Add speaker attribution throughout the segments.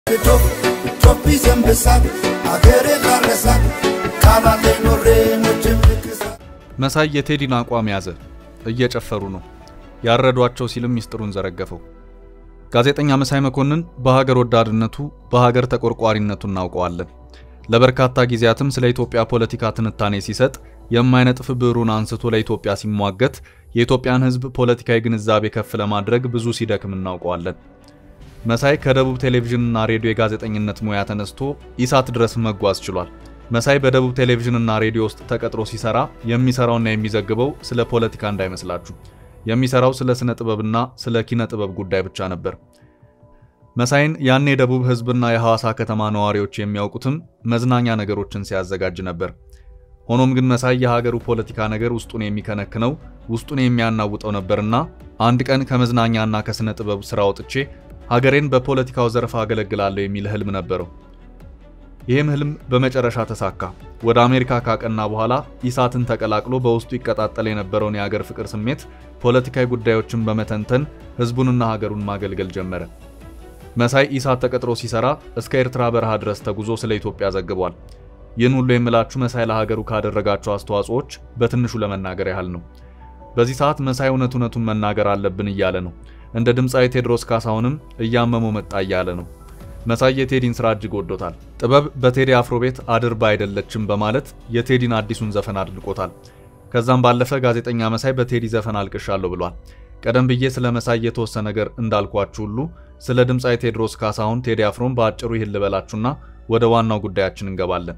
Speaker 1: መሳይ የቴዲን አቋም ያዘ እየጨፈሩ ነው ያረዷቸው ሲልም ሚስጥሩን ዘረገፈው ጋዜጠኛ መሳይ መኮንን በሀገር ወዳድነቱ በሀገር ተቆርቋሪነቱ እናውቀዋለን ለበርካታ ጊዜያትም ስለ ኢትዮጵያ ፖለቲካ ትንታኔ ሲሰጥ የማይነጥፍ ብሩን አንስቶ ለኢትዮጵያ ሲሟገት የኢትዮጵያን ህዝብ ፖለቲካዊ ግንዛቤ ከፍ ለማድረግ ብዙ ሲደክም እናውቀዋለን መሳይ ከደቡብ ቴሌቪዥንና ሬዲዮ የጋዜጠኝነት ሙያ ተነስቶ ኢሳት ድረስ መጓዝ ችሏል መሳይ በደቡብ ቴሌቪዥንና ሬዲዮ ውስጥ ተቀጥሮ ሲሰራ የሚሰራውና የሚዘግበው ስለ ፖለቲካ እንዳይመስላችሁ የሚሰራው ስለ ስነ ጥበብና ስለ ኪነ ጥበብ ጉዳይ ብቻ ነበር መሳይን ያኔ ደቡብ ህዝብና የሐዋሳ ከተማ ነዋሪዎች የሚያውቁትም መዝናኛ ነገሮችን ሲያዘጋጅ ነበር ሆኖም ግን መሳይ የሀገሩ ፖለቲካ ነገር ውስጡን የሚከነክነው ውስጡን የሚያናውጠው ነበርና አንድ ቀን ከመዝናኛና ከስነ ጥበብ ስራ ወጥቼ ሀገሬን በፖለቲካው ዘርፍ አገለግላለሁ የሚል ህልም ነበረው ይሄም ህልም በመጨረሻ ተሳካ ወደ አሜሪካ ካቀና በኋላ ኢሳትን ተቀላቅሎ በውስጡ ይቀጣጠል የነበረውን የሀገር ፍቅር ስሜት ፖለቲካዊ ጉዳዮችን በመተንተን ህዝቡንና ሀገሩን ማገልገል ጀመረ መሳይ ኢሳት ተቀጥሮ ሲሰራ እስከ ኤርትራ በረሃ ድረስ ተጉዞ ስለ ኢትዮጵያ ዘግቧል ይህን ሁሉ የምላችሁ መሳይ ለሀገሩ ካደረጋቸው አስተዋጽኦዎች በትንሹ ለመናገር ያህል ነው በዚህ ሰዓት መሳይ እውነቱን መናገር አለብን እያለ ነው እንደ ድምጻዊ ቴድሮስ ካሳሁንም እያመመው መጣ እያለ ነው መሳይ የቴዲን ስራ እጅግ ወዶታል ጥበብ በቴዲ አፍሮ ቤት አድርባ አይደለችም በማለት የቴዲን አዲሱን ዘፈን አድንቆታል ከዛም ባለፈ ጋዜጠኛ መሳይ በቴዲ ዘፈን አልቅሻለሁ ብሏል ቀደም ብዬ ስለ መሳይ የተወሰነ ነገር እንዳልኳችሁ ሁሉ ስለ ድምጻዊ ቴድሮስ ካሳሁን ቴዲ አፍሮን በአጭሩ ይህን ልበላችሁና ወደ ዋናው ጉዳያችን እንገባለን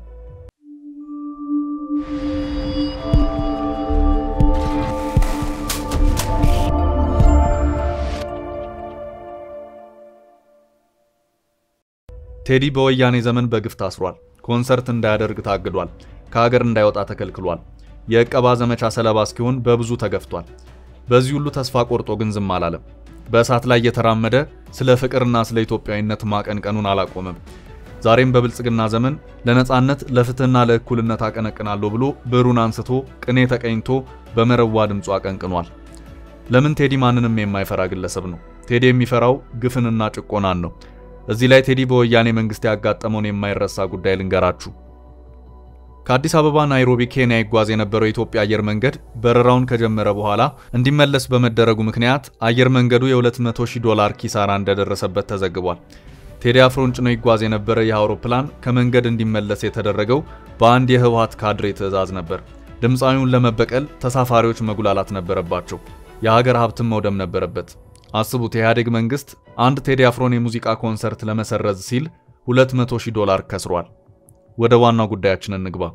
Speaker 1: ቴዲ በወያኔ ዘመን በግፍ ታስሯል ኮንሰርት እንዳያደርግ ታግዷል ከሀገር እንዳይወጣ ተከልክሏል የቀባ ዘመቻ ሰለባ እስኪሆን በብዙ ተገፍቷል በዚህ ሁሉ ተስፋ ቆርጦ ግን ዝም አላለም በእሳት ላይ የተራመደ ስለ ፍቅርና ስለ ኢትዮጵያዊነት ማቀንቀኑን አላቆመም ዛሬም በብልጽግና ዘመን ለነጻነት ለፍትህና ለእኩልነት አቀነቅናለሁ ብሎ ብሩን አንስቶ ቅኔ ተቀኝቶ በመረዋ ድምጹ አቀንቅኗል ለምን ቴዲ ማንንም የማይፈራ ግለሰብ ነው ቴዲ የሚፈራው ግፍንና ጭቆናን ነው እዚህ ላይ ቴዲ በወያኔ መንግስት ያጋጠመውን የማይረሳ ጉዳይ ልንገራችሁ ከአዲስ አበባ ናይሮቢ ኬንያ ይጓዝ የነበረው የኢትዮጵያ አየር መንገድ በረራውን ከጀመረ በኋላ እንዲመለስ በመደረጉ ምክንያት አየር መንገዱ $200,000 ኪሳራ እንደደረሰበት ተዘግቧል ቴዲ አፍሮን ጭኖ ይጓዝ የነበረ የአውሮፕላን ከመንገድ እንዲመለስ የተደረገው በአንድ የህወሓት ካድሬ ትዕዛዝ ነበር ድምጻዊውን ለመበቀል ተሳፋሪዎች መጉላላት ነበረባቸው የሀገር ሀብትም መውደም ነበረበት አስቡት የኢህአዴግ መንግስት አንድ ቴዲ አፍሮን የሙዚቃ ኮንሰርት ለመሰረዝ ሲል $200,000 ከስሯል ወደ ዋናው ጉዳያችን እንግባ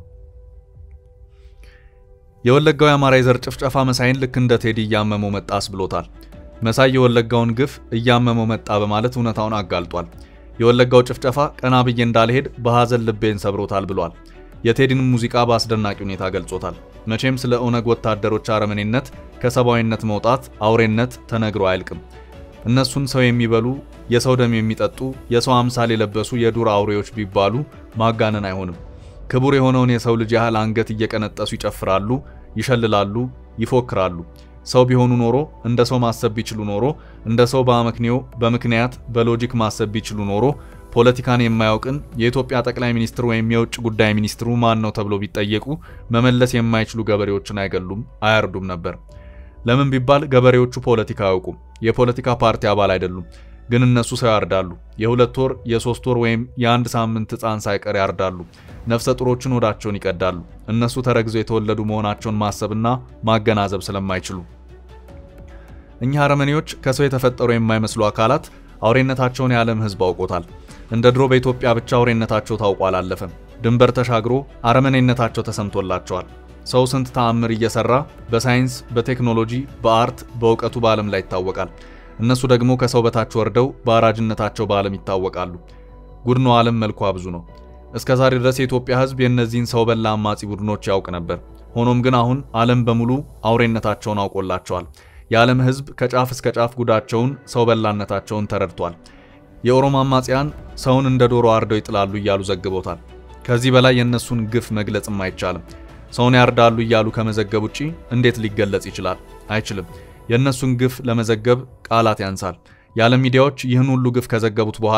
Speaker 1: የወለጋው የአማራ የዘር ጭፍጨፋ መሳይን ልክ እንደ ቴዲ ያመመው መጣስ ብሎታል መሳይ የወለጋውን ግፍ ያመመው መጣ በማለት እውነታውን አጋልጧል የወለጋው ጭፍጨፋ ቀና ብዬ እንዳልሄድ በሐዘን ልቤን ሰብሮታል ብሏል የቴዲን ሙዚቃ በአስደናቂ ሁኔታ ገልጾታል መቼም ስለ ኦነግ ወታደሮች አረመኔነት ከሰባዊነት መውጣት አውሬነት ተነግሮ አይልቅም እነሱን ሰው የሚበሉ የሰው ደም የሚጠጡ የሰው አምሳል የለበሱ የዱር አውሬዎች ቢባሉ ማጋነን አይሆንም ክቡር የሆነውን የሰው ልጅ ያህል አንገት እየቀነጠሱ ይጨፍራሉ ይሸልላሉ ይፎክራሉ ሰው ቢሆኑ ኖሮ እንደ ሰው ማሰብ ቢችሉ ኖሮ እንደ ሰው በአመክንዮ በምክንያት በሎጂክ ማሰብ ቢችሉ ኖሮ ፖለቲካን የማያውቅን የኢትዮጵያ ጠቅላይ ሚኒስትር ወይም የውጭ ጉዳይ ሚኒስትሩ ማን ነው ተብሎ ቢጠየቁ መመለስ የማይችሉ ገበሬዎችን አይገሉም አያርዱም ነበር ለምን ቢባል ገበሬዎቹ ፖለቲካ ያውቁም የፖለቲካ ፓርቲ አባል አይደሉም ግን እነሱ ሰው ያርዳሉ የሁለት ወር የሶስት ወር ወይም የአንድ ሳምንት ህፃን ሳይቀር ያርዳሉ ነፍሰ ጡሮችን ወዳቸውን ይቀዳሉ እነሱ ተረግዘው የተወለዱ መሆናቸውን ማሰብና ማገናዘብ ስለማይችሉ እኛ አረመኔዎች ከሰው የተፈጠሩ የማይመስሉ አካላት አውሬነታቸውን የዓለም ህዝብ አውቆታል እንደ ድሮ በኢትዮጵያ ብቻ አውሬነታቸው ታውቋል አለፈም ድንበር ተሻግሮ አረመኔነታቸው ተሰምቶላቸዋል ሰው ስንት ተአምር እየሰራ በሳይንስ በቴክኖሎጂ በአርት በእውቀቱ በዓለም ላይ ይታወቃል እነሱ ደግሞ ከሰው በታች ወርደው በአራጅነታቸው በዓለም ይታወቃሉ ጉድ ነው ዓለም መልኳ ብዙ ነው እስከዛሬ ድረስ የኢትዮጵያ ህዝብ የነዚህን ሰው በላ አማጺ ቡድኖች ያውቅ ነበር ሆኖም ግን አሁን ዓለም በሙሉ አውሬነታቸውን አውቆላቸዋል የዓለም ህዝብ ከጫፍ እስከ ጫፍ ጉዳቸውን ሰው በላነታቸውን ተረድቷል የኦሮሞ አማጺያን ሰውን እንደ ዶሮ አርደው ይጥላሉ እያሉ ዘግቦታል ከዚህ በላይ የነሱን ግፍ መግለጽም አይቻልም ሰውን ያርዳሉ እያሉ ከመዘገብ ውጪ እንዴት ሊገለጽ ይችላል አይችልም የነሱን ግፍ ለመዘገብ ቃላት ያንሳል የዓለም ሚዲያዎች ይህን ሁሉ ግፍ ከዘገቡት በኋላ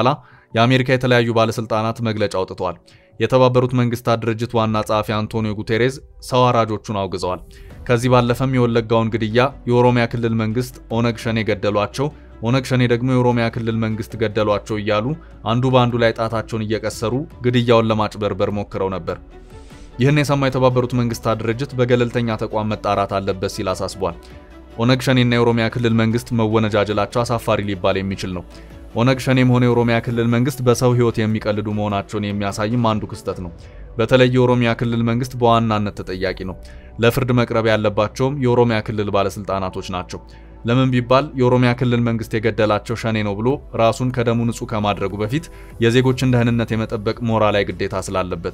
Speaker 1: የአሜሪካ የተለያዩ ባለስልጣናት መግለጫ አውጥተዋል። የተባበሩት መንግስታት ድርጅት ዋና ጸሐፊ አንቶኒዮ ጉቴሬዝ ሰው አራጆቹን አውግዘዋል። ከዚህ ባለፈም የወለጋውን ግድያ የኦሮሚያ ክልል መንግስት ኦነግ ሸኔ ገደሏቸው፣ ኦነግ ሸኔ ደግሞ የኦሮሚያ ክልል መንግስት ገደሏቸው እያሉ አንዱ በአንዱ ላይ ጣታቸውን እየቀሰሩ ግድያውን ለማጭበርበር ሞክረው ነበር። ይህን የሰማው የተባበሩት መንግስታት ድርጅት በገለልተኛ ተቋም መጣራት አለበት ሲል አሳስቧል። ኦነግ ሸኔና የኦሮሚያ ክልል መንግስት መወነጃጀላቸው አሳፋሪ ሊባል የሚችል ነው። ኦነግ ሸኔም ሆነ የኦሮሚያ ክልል መንግስት በሰው ህይወት የሚቀልዱ መሆናቸውን የሚያሳይም አንዱ ክስተት ነው። በተለይ የኦሮሚያ ክልል መንግስት በዋናነት ተጠያቂ ነው። ለፍርድ መቅረብ ያለባቸውም የኦሮሚያ ክልል ባለስልጣናቶች ናቸው። ለምን ቢባል የኦሮሚያ ክልል መንግስት የገደላቸው ሸኔ ነው ብሎ ራሱን ከደሙ ንጹህ ከማድረጉ በፊት የዜጎችን ደህንነት የመጠበቅ ሞራላዊ ግዴታ ስላለበት።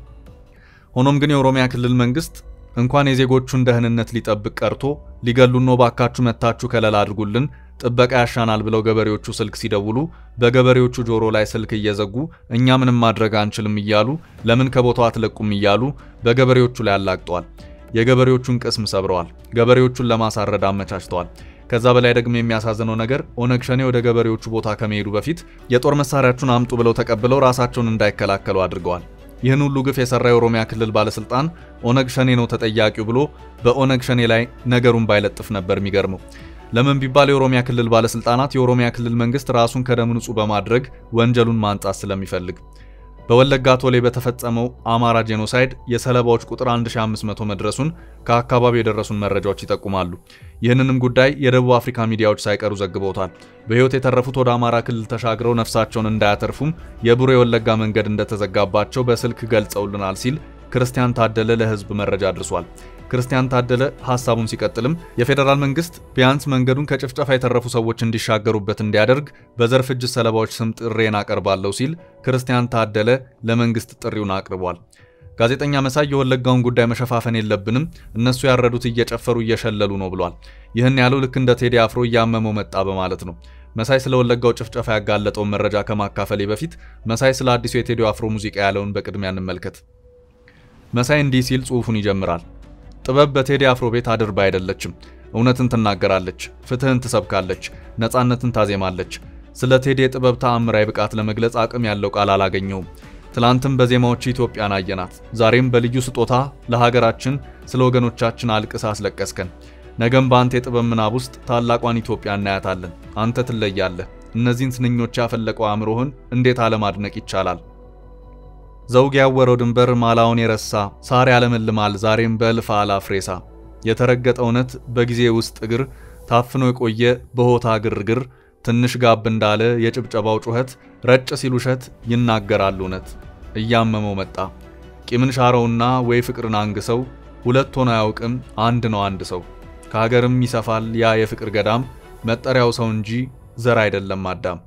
Speaker 1: ሆኖም ግን የኦሮሚያ ክልል መንግስት እንኳን የዜጎቹን ደህንነት ሊጠብቅ ቀርቶ ሊገሉን ነው ባካችሁ መታችሁ ከለላ አድርጉልን ጥበቃ ያሻናል ብለው ገበሬዎቹ ስልክ ሲደውሉ በገበሬዎቹ ጆሮ ላይ ስልክ እየዘጉ እኛ ምንም ማድረግ አንችልም እያሉ ለምን ከቦታው አትለቁም እያሉ በገበሬዎቹ ላይ አላግጠዋል። የገበሬዎቹን ቅስም ሰብረዋል። ገበሬዎቹን ለማሳረድ አመቻችተዋል። ከዛ በላይ ደግሞ የሚያሳዝነው ነገር ኦነግ ሸኔ ወደ ገበሬዎቹ ቦታ ከመሄዱ በፊት የጦር መሳሪያቸውን አምጡ ብለው ተቀብለው ራሳቸውን እንዳይከላከሉ አድርገዋል። ይህን ሁሉ ግፍ የሰራ የኦሮሚያ ክልል ባለስልጣን ኦነግ ሸኔ ነው ተጠያቂው ብሎ በኦነግ ሸኔ ላይ ነገሩን ባይለጥፍ ነበር የሚገርመው። ለምን ቢባል የኦሮሚያ ክልል ባለስልጣናት የኦሮሚያ ክልል መንግስት ራሱን ከደም ንጹህ በማድረግ ወንጀሉን ማንጻት ስለሚፈልግ። በወለጋ ቶሌ በተፈጸመው አማራ ጄኖሳይድ የሰለባዎች ቁጥር 1500 መድረሱን ከአካባቢው የደረሱን መረጃዎች ይጠቁማሉ። ይህንንም ጉዳይ የደቡብ አፍሪካ ሚዲያዎች ሳይቀሩ ዘግበውታል። በህይወት የተረፉት ወደ አማራ ክልል ተሻግረው ነፍሳቸውን እንዳያተርፉም የቡሬ ወለጋ መንገድ እንደተዘጋባቸው በስልክ ገልጸውልናል ሲል ክርስቲያን ታደለ ለህዝብ መረጃ አድርሷል። ክርስቲያን ታደለ ሐሳቡን ሲቀጥልም የፌደራል መንግስት ቢያንስ መንገዱን ከጭፍጨፋ የተረፉ ሰዎች እንዲሻገሩበት እንዲያደርግ በዘር ፍጅት ሰለባዎች ስም ጥሪን አቀርባለሁ ሲል ክርስቲያን ታደለ ለመንግስት ጥሪውን አቅርቧል። ጋዜጠኛ መሳይ የወለጋውን ጉዳይ መሸፋፈን የለብንም እነሱ ያረዱት እየጨፈሩ እየሸለሉ ነው ብሏል። ይህን ያለው ልክ እንደ ቴዲ አፍሮ እያመመው መጣ በማለት ነው። መሳይ ስለ ወለጋው ጭፍጨፋ ያጋለጠውን መረጃ ከማካፈሌ በፊት መሳይ ስለ አዲሱ የቴዲ አፍሮ ሙዚቃ ያለውን በቅድሚያ እንመልከት። መሳይ እንዲህ ሲል ጽሑፉን ይጀምራል። ጥበብ በቴዲ አፍሮ ቤት አድርባ አይደለችም። እውነትን ትናገራለች፣ ፍትህን ትሰብካለች፣ ነፃነትን ታዜማለች። ስለ ቴዲ የጥበብ ተአምራዊ ብቃት ለመግለጽ አቅም ያለው ቃል አላገኘውም። ትላንትም በዜማዎች ኢትዮጵያን አየናት፣ ዛሬም በልዩ ስጦታ ለሀገራችን ስለ ወገኖቻችን አልቅስ አስለቀስከን። ነገም በአንተ የጥበብ ምናብ ውስጥ ታላቋን ኢትዮጵያ እናያታለን። አንተ ትለያለህ። እነዚህን ስንኞች ያፈለቀው አእምሮህን እንዴት አለማድነቅ ይቻላል? ዘውግ ያወረው ድንበር ማላውን የረሳ ሳር ያለመልማል ዛሬም በእልፍ አላፍ ሬሳ። የተረገጠ እውነት በጊዜ ውስጥ እግር ታፍኖ የቆየ በሆታ ግርግር ትንሽ ጋብ እንዳለ የጭብጨባው ጩኸት ረጭ ሲል ውሸት ይናገራል እውነት። እያመመው መጣ ቂምን ሻረውና ወይ ፍቅርን አንግሰው ሁለት ሆኖ አያውቅም አንድ ነው አንድ ሰው። ከሀገርም ይሰፋል ያ የፍቅር ገዳም መጠሪያው ሰው እንጂ ዘር አይደለም አዳም።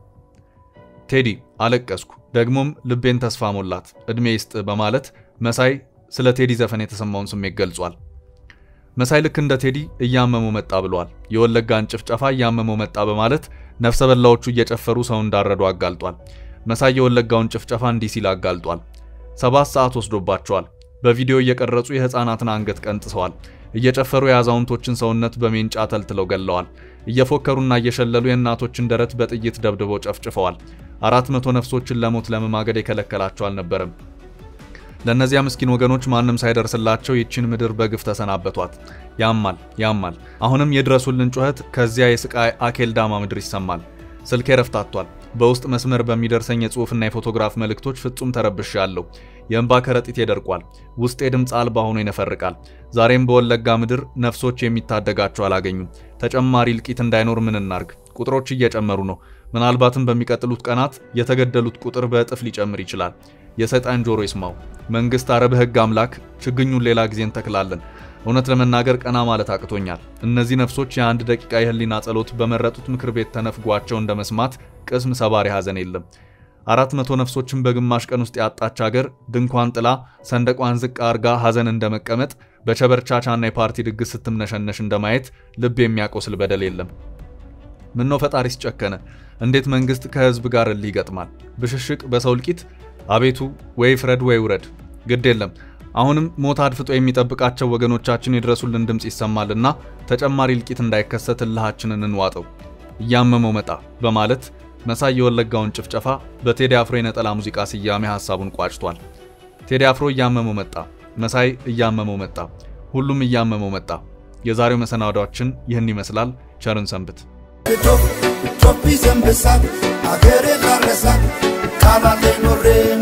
Speaker 1: ቴዲ አለቀስኩ ደግሞም ልቤን ተስፋ ሞላት እድሜ ይስጥ በማለት መሳይ ስለ ቴዲ ዘፈን የተሰማውን ስሜት ገልጿል። መሳይ ልክ እንደ ቴዲ እያመመው መጣ ብሏል። የወለጋን ጭፍጨፋ እያመመው መጣ በማለት ነፍሰ በላዎቹ እየጨፈሩ ሰው እንዳረዱ አጋልጧል። መሳይ የወለጋውን ጭፍጨፋ እንዲህ ሲል አጋልጧል። 7 ሰዓት ወስዶባቸዋል። በቪዲዮ እየቀረጹ የህፃናትን አንገት ቀንጥሰዋል። እየጨፈሩ የአዛውንቶችን ሰውነት በሜንጫ ተልትለው ገለዋል። እየፎከሩና እየሸለሉ የእናቶችን ደረት በጥይት ደብድበው ጨፍጭፈዋል። 400 ነፍሶችን ለሞት ለመማገድ የከለከላቸው አልነበረም። ለነዚያ ምስኪን ወገኖች ማንም ሳይደርስላቸው ይችን ምድር በግፍ ተሰናበቷት። ያማል። አሁንም የድረሱልን ጩኸት ከዚያ የስቃይ አኬልዳማ ምድር ይሰማል። ስልኬ ረፍታቷል። በውስጥ መስመር በሚደርሰኝ የጽሑፍና የፎቶግራፍ መልእክቶች ፍጹም ተረብሻለሁ። የእንባ ከረጢት ይደርቋል። ውስጤ ድምጽ አልባ ሆኖ ይነፈርቃል። ዛሬም በወለጋ ምድር ነፍሶች የሚታደጋቸው አላገኙም። ተጨማሪ እልቂት እንዳይኖር ምን እናርግ? ቁጥሮች እየጨመሩ ነው። ምናልባትም በሚቀጥሉት ቀናት የተገደሉት ቁጥር በእጥፍ ሊጨምር ይችላል። የሰይጣን ጆሮ ይስማው። መንግስት አረብ ህግ አምላክ ችግኙን ሌላ ጊዜ እንተክላለን። እውነት ለመናገር ቀና ማለት አቅቶኛል። እነዚህ ነፍሶች የአንድ ደቂቃ የህሊና ጸሎት በመረጡት ምክር ቤት ተነፍጓቸው እንደመስማት ቅስም ሰባሪ ሐዘን የለም። 400 ነፍሶችን በግማሽ ቀን ውስጥ ያጣች ሀገር ድንኳን ጥላ ሰንደቋን ዝቅ አርጋ ሐዘን እንደመቀመጥ በቸበርቻቻና የፓርቲ ድግስ ስትምነሸነሽ እንደማየት ልብ የሚያቆስል በደል የለም። ምነው ፈጣሪስ ጨከነ? እንዴት መንግስት ከህዝብ ጋር እልህ ይገጥማል? ብሽሽቅ በሰው እልቂት አቤቱ ወይ ፍረድ ወይ ውረድ። ግድ የለም አሁንም ሞት አድፍጦ የሚጠብቃቸው ወገኖቻችን ይድረሱልን ድምጽ ይሰማልና ተጨማሪ እልቂት እንዳይከሰት እልሃችንን እንዋጠው። እያመመው መጣ በማለት መሳይ የወለጋውን ጭፍጨፋ በቴዲ አፍሮ የነጠላ ሙዚቃ ስያሜ ሐሳቡን ቋጭቷል። ቴዲ አፍሮ እያመመው መጣ፣ መሳይ እያመመው መጣ፣ ሁሉም እያመመው መጣ። የዛሬው መሰናዷችን ይህን ይመስላል። ቸርን ሰንብት። ቶፒ ዘንበሳ አገሬ ላረሳ ካላለ ኖሬ